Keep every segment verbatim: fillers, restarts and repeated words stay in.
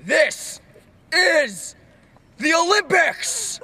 This is the Olympics!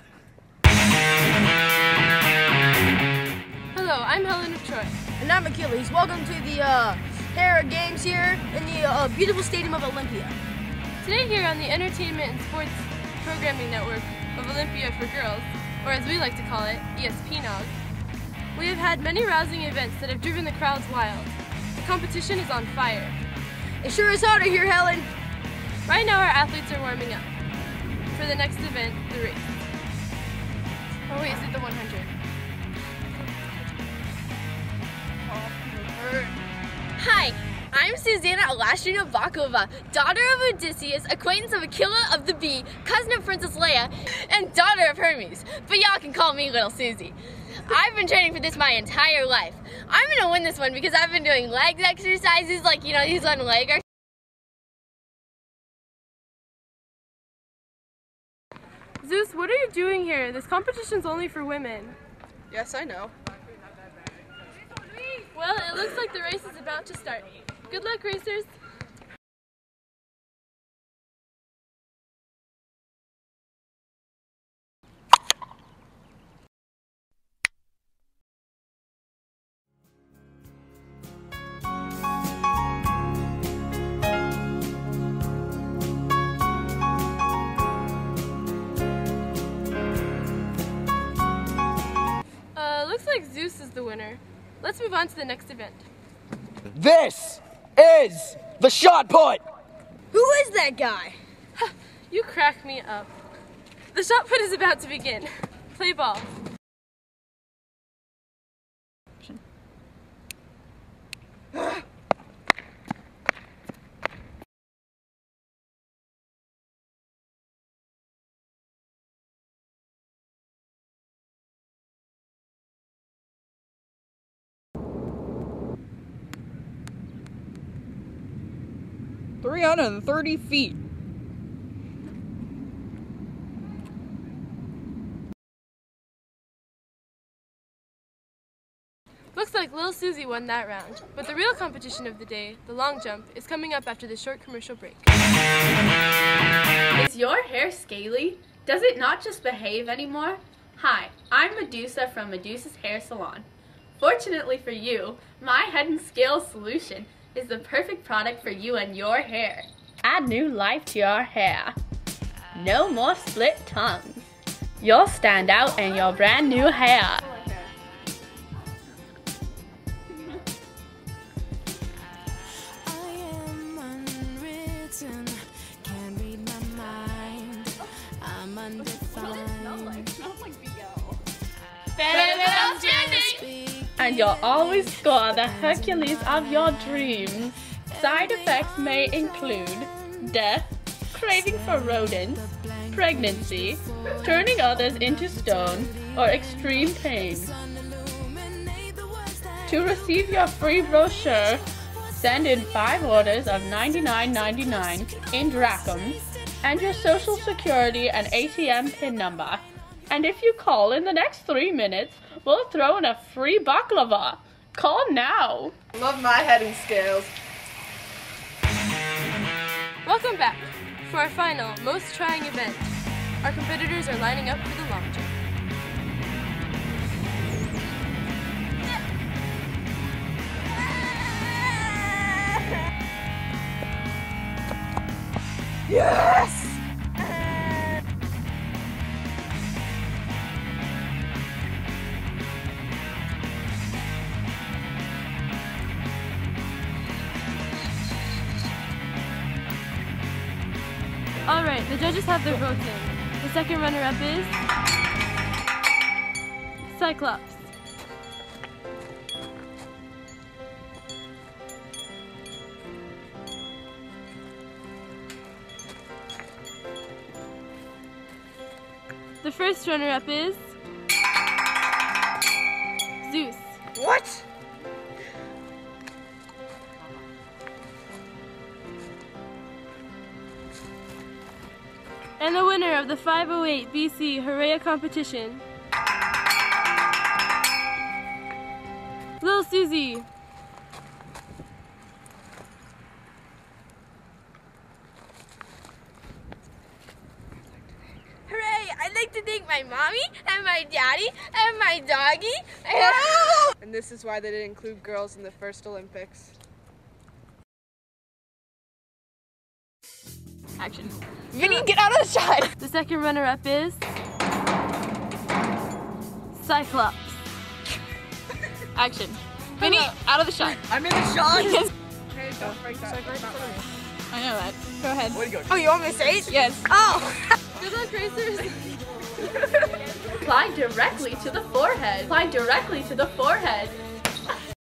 Hello, I'm Helen of Troy. And I'm Achilles. Welcome to the uh, Hera Games here in the uh, beautiful stadium of Olympia. Today here on the Entertainment and Sports Programming Network of Olympia for Girls, or as we like to call it, E S P N O G, we have had many rousing events that have driven the crowds wild. The competition is on fire. It sure is hotter here, Helen. Right now our athletes are warming up for the next event, the race. Oh wait, is it the one hundred? Hi, I'm Susanna Alastrina Bakova, daughter of Odysseus, acquaintance of Aquila of the Bee, cousin of Princess Leia, and daughter of Hermes, but y'all can call me Little Susie. I've been training for this my entire life. I'm gonna win this one because I've been doing leg exercises like, you know, these one leg exercises. Zeus, what are you doing here? This competition's only for women. Yes, I know. Well, it looks like the race is about to start. Good luck, racers. Uh, looks like Zeus is the winner. Let's move on to the next event. This is the shot put! Who is that guy? You crack me up. The shot put is about to begin. Play ball. three hundred thirty feet. Looks like Lil Susie won that round, but the real competition of the day, the long jump, is coming up after this short commercial break. Is your hair scaly? Does it not just behave anymore? Hi, I'm Medusa from Medusa's Hair Salon. Fortunately for you, my Head and Scales solution is the perfect product for you and your hair. Add new life to your hair. No more split tongues. You'll stand out in your brand new hair. And you'll always score the Hercules of your dreams. Side effects may include death, craving for rodents, pregnancy, turning others into stone, or extreme pain. To receive your free brochure, send in five orders of ninety-nine ninety-nine in drachms and your social security and A T M pin number. And if you call in the next three minutes, we'll throw in a free baklava. Call now. Love my Head and Scales. Welcome back. For our final, most trying event, our competitors are lining up for the long jump. Yes! Alright, the judges have their votes in. The second runner-up is Cyclops. The first runner-up is Zeus. What? And the winner of the five oh eight B C Hooray competition, Lil Susie. to thank my mommy and my daddy and my doggy. And, And this is why they didn't include girls in the first Olympics. Action. Vinny, get out of the shot! The second runner-up is Cyclops. Action. Vinny, out of the shot. I'm in the shot. Hey, don't break that. I know that. Go ahead. Way to go. Oh, you want me to say it? Yes. Oh! Good luck, racers. Apply directly to the forehead. Apply directly to the forehead.